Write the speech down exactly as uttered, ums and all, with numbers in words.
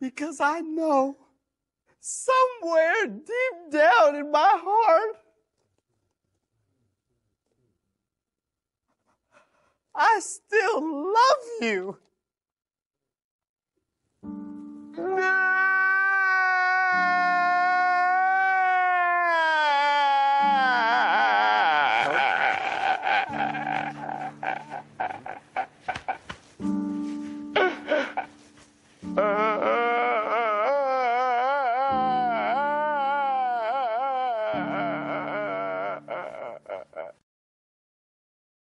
because I know somewhere deep down in my heart, I still love you. Uh...